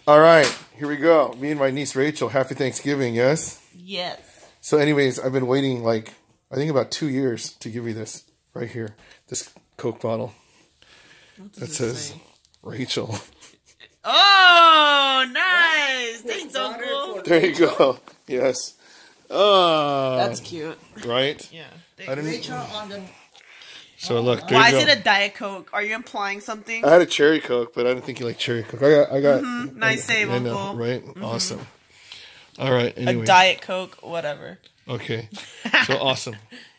All right, here we go. Me and my niece Rachel. Happy Thanksgiving, yes? Yes. So anyways, I've been waiting I think about 2 years to give you this right here. This Coke bottle. That says Rachel. Oh, nice. Thanks, Uncle. There you go. Yes. That's cute. Right? Yeah. Rachel on the... So look, there Why you is go. it a Diet Coke? Are you implying something? I had a cherry Coke, but I didn't think you like cherry Coke. I got. Nice save, I know, Uncle. right? Awesome. All right. Anyway. A Diet Coke, whatever. Okay. So awesome.